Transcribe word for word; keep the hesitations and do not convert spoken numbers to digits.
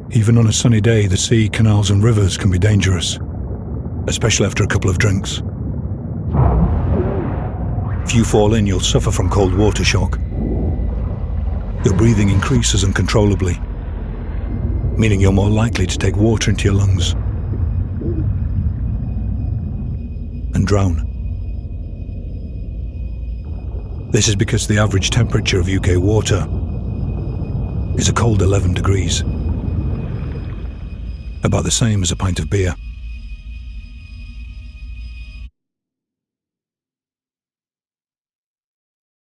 Even on a sunny day, the sea, canals and rivers can be dangerous, especially after a couple of drinks. If you fall in, you'll suffer from cold water shock. Your breathing increases uncontrollably, meaning you're more likely to take water into your lungs and drown. This is because the average temperature of U K water is a cold eleven degrees, about the same as a pint of beer.